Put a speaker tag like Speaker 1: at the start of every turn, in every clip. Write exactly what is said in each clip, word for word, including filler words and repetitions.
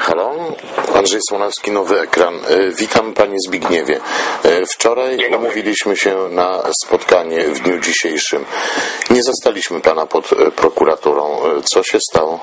Speaker 1: Halo, Andrzej Słonowski, Nowy Ekran. Witam Panie Zbigniewie. Wczoraj umówiliśmy się na spotkanie w dniu dzisiejszym. Nie zastaliśmy Pana pod prokuraturą. Co się stało?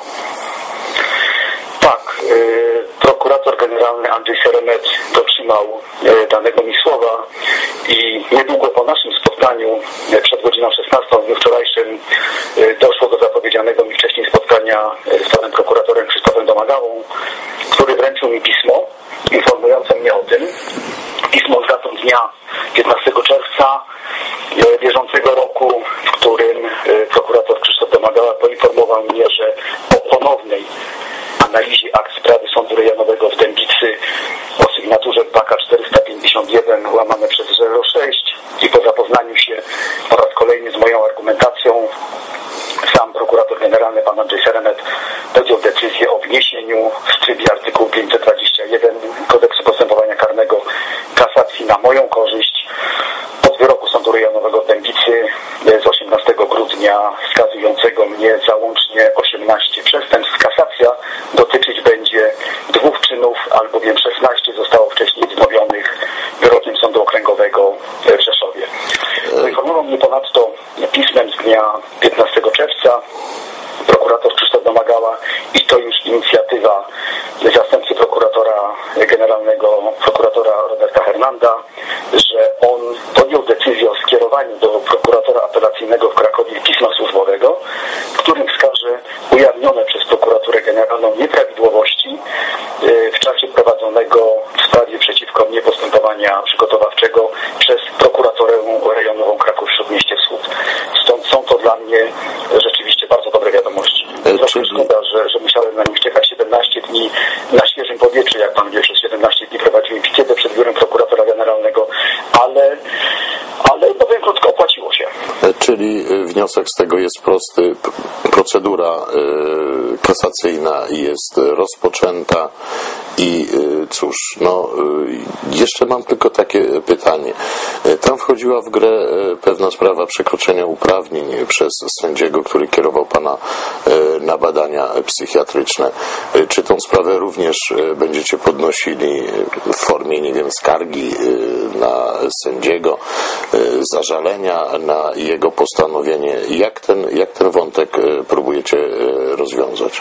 Speaker 2: Tak, prokurator generalny Andrzej Seremet dotrzymał danego mi słowa i niedługo po naszym spotkaniu przed godziną szesnastą w dniu wczorajszym doszło do zapowiedzianego mi wcześniej spotkania z panem prokuratorem Krzysztofem Domagałą, który wręczył mi pismo informujące mnie o tym. Pismo z datą dnia piętnastego czerwca bieżącego roku, w którym prokurator Krzysztof Domagała poinformował mnie, że po ponownej analizie akt sprawy Sądu Rejonowego w Dębicy o sygnaturze P K czterysta pięćdziesiąt jeden łamane przez zero sześć i po zapoznaniu się po raz kolejny z moją argumentacją, sam prokurator generalny pan Andrzej Seremet podjął decyzję o wniesieniu w trybie artykułu pięćset dwadzieścia jeden Kodeksu Postępowania Karnego kasacji na moją korzyść od wyroku Sądu Rejonowego w Dębicy z osiemnastego grudnia skazującego mnie za łącznie osiemnaście przestępstw. Kasacja dotyczyć będzie dwóch czynów, albowiem szesnaście zostało wcześniej wznowionych wyrokiem Sądu Okręgowego w Rzeszowie. Poinformował mnie ponadto pismem z dnia piętnastego czerwca prokurator Krzysztof Domagała i to już inicjatywa zastępcy prokuratora generalnego, prokuratora Roberta Hernanda, że on podjął decyzję o skierowaniu do prokuratora apelacyjnego w Krakowie pisma służbowego, w którym wskaże ujawnione przez prokuraturę generalną nieprawidłowości w czasie prowadzonego w sprawie przeciwko mnie postępowania przygotowawczego przez prokuraturę rejonową Kraków-Śródmieście Wschód. Stąd są to dla mnie rzeczywiście bardzo dobre wiadomości. Zawsze szkoda, że, że musiałem na nich czekać siedemnaście dni na świeżym powietrzu, jak pan wie, przez siedemnaście dni prowadziłem pikietę przed biurem prokuratora generalnego, ale, ale powiem krótko, opłaciło się.
Speaker 1: Czyli wniosek z tego jest prosty. Procedura kasacyjna jest rozpoczęta i cóż, no jeszcze mam tylko takie pytanie. Tam wchodziła w grę pewna sprawa przekroczenia uprawnień przez sędziego, który kierował pana na badania psychiatryczne. Czy tą sprawę również będziecie podnosili w formie, nie wiem, skargi na sędziego, zażalenia na jego postanowienie? Jak ten, jak ten wątek próbujecie rozwiązać?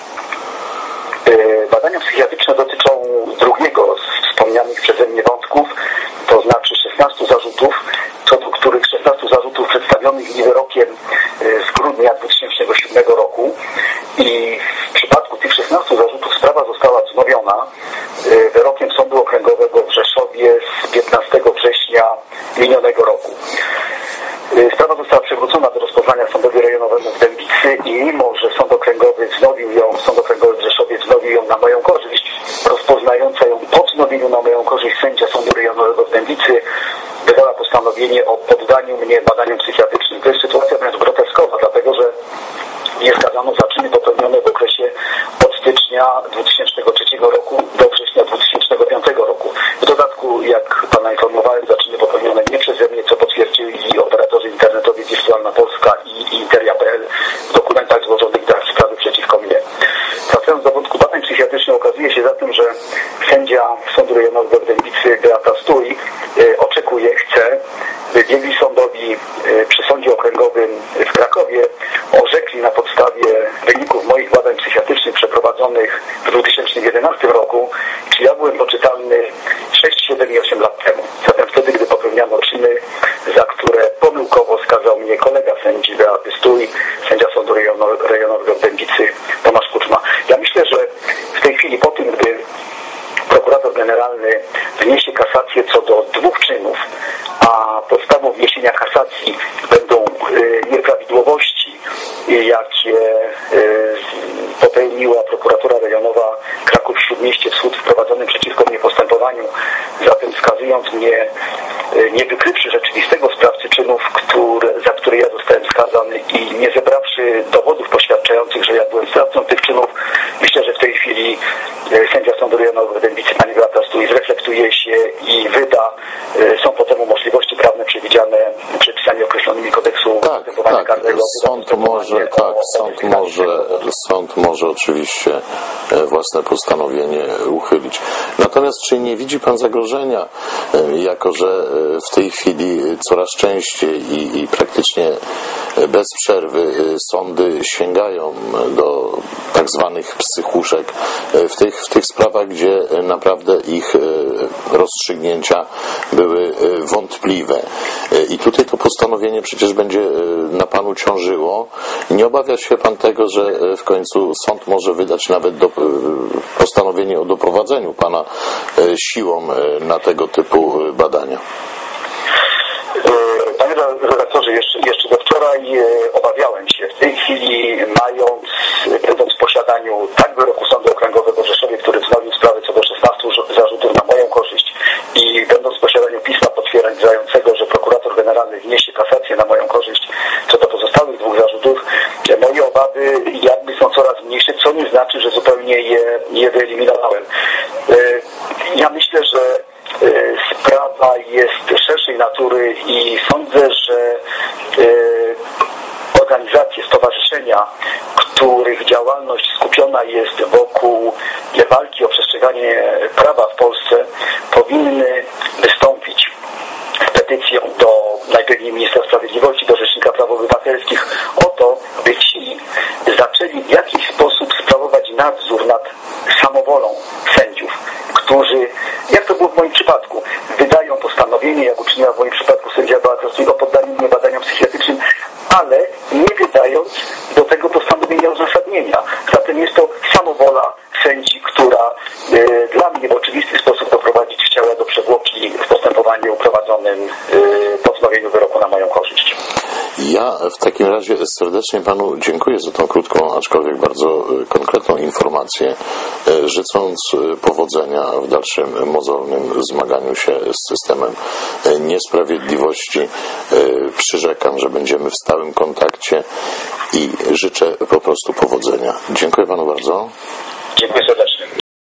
Speaker 2: Badania psychiatryczne dotyczą drugiego z wspomnianych przeze mnie wątków, to znaczy szesnastu zarzutów, co do których szesnastu zarzutów przedstawionych mi wyrokiem z grudnia dwa tysiące siódmego roku i w przypadku tych szesnastu zarzutów sprawa została wznowiona wyrokiem Sądu Okręgowego w Rzeszowie z piętnastego września minionego roku. Sprawa została przywrócona do rozpoznania Sądowi Rejonowemu w Dębicy i mimo, że Sąd Okręgowy wznowił ją, Sąd Okręgowy w Rzeszowie wznowił ją na moją korzyść, rozpoznająca ją po wznowieniu na moją korzyść sędzia Sądu Rejonowego w Dębicy wydała postanowienie o poddaniu mnie badaniom psychiatrycznym. To jest sytuacja wręcz groteskowa, dlatego że mnie skazano za czyny popełnione w okresie od stycznia dwa tysiące trzeciego roku do września dwa tysiące piątego roku. W dodatku, jak pana informowałem, za czyny popełnione nie przeze mnie, co potwierdzili operatorzy internetowi Wirtualna Polska i Interia kropka p l w dokumentach złożonych do sprawy przeciwko mnie. Wracając do wątku badań psychiatrycznych, okazuje się zatem, że sędzia Sądu Rejonowego w Dębicy Beata Stój oczekuje, chce, by biegli sądowi przy Sądzie Okręgowym w Krakowie orzekli na podstawie wyników moich badań psychiatrycznych przeprowadzonych w dwa tysiące jedenastym roku, czy ja byłem poczytalny sześć, siedem i osiem lat temu. Zatem wtedy, gdy popełniano czyny, za które pomyłkowo skazał mnie kolega sędzi Beaty Stój, sędzia Sądu Rejonowego w Dębicy Tomasz Kuczma. Ja myślę, że w tej chwili po tym, gdy prokurator generalny wniesie kasację co do dwóch czynów, a podstawą wniesienia kasacji będą nieprawidłowości, jakie popełniła prokuratura rejonowa Kraków-Śródmieście Wschód w prowadzonym przeciwko mnie postępowaniu, zatem skazując mnie, nie wykrywszy rzeczywistego sprawcy czynów, które, za które ja zostałem skazany i nie zebrawszy dowodów poświadczających, że ja byłem sprawcą tych czynów, myślę, że w tej chwili sędzia Sądu Rejonowego w Dębicy pani Beata Stój zreflektuje się i wyda. Są po temu możliwości prawne przewidziane przepisami określonymi kodeksu
Speaker 1: tak,
Speaker 2: postępowania
Speaker 1: tak.
Speaker 2: karnego.
Speaker 1: Sąd może, tak, sąd może, sąd może oczywiście własne postanowienie uchylić. Natomiast czy nie widzi pan zagrożenia, jako że w tej chwili coraz częściej i, i praktycznie bez przerwy sądy sięgają do tak zwanych psychuszek w tych, w tych sprawach, gdzie naprawdę ich rozstrzygnięcia były wątpliwe. I tutaj to postanowienie przecież będzie na panu ciążyło. Nie obawia się pan tego, że w końcu sąd może wydać nawet do, postanowienie o doprowadzeniu pana siłą na tego typu badania?
Speaker 2: Panie redaktorze, jeszcze, jeszcze do wczoraj obawiałem się. W tej chwili, mając, będąc w posiadaniu tak wyroku Sądu Okręgowego w Rzeszowie, który wznowił sprawę co do szesnastu zarzutów na moją korzyść, i będąc w posiadaniu pisma potwierdzającego, że prokurator generalny wniesie kasację na moją korzyść co do pozostałych dwóch zarzutów, moje obawy jakby są coraz mniejsze, co nie znaczy, że zupełnie je, je wyeliminowałem. Ja myślę, że sprawa jest szerszej natury i sądzę, że organizacje, stowarzyszenia, których działalność skupiona jest wokół walki o przestrzeganie prawa w Polsce, powinny wystąpić z petycją do najpewniej ministra sprawiedliwości, do Rzecznika Praw Obywatelskich o to, by ci zaczęli w jakiś sposób sprawować nadzór nad samowolą sędziów, którzy, jak to było w moim przypadku, wydają postanowienie, jak uczyniła w moim przypadku sędzia Beata Stój, o poddaniu mnie badaniom psychiatrycznym, ale nie wydając do tego postanowienia uzasadnienia. Zatem jest to samowola sędzi, która y, dla mnie w oczywisty sposób doprowadzić chciała do przewłoki w postępowaniu prowadzonym y, po wznowieniu wyroku na moją korzyść.
Speaker 1: Ja w takim razie serdecznie panu dziękuję za tą krótką, aczkolwiek bardzo konkretną informację, życząc powodzenia w dalszym mozolnym zmaganiu się z systemem niesprawiedliwości. Przyrzekam, że będziemy w stałym kontakcie i życzę po prostu powodzenia. Dziękuję panu bardzo.
Speaker 2: Dziękuję serdecznie.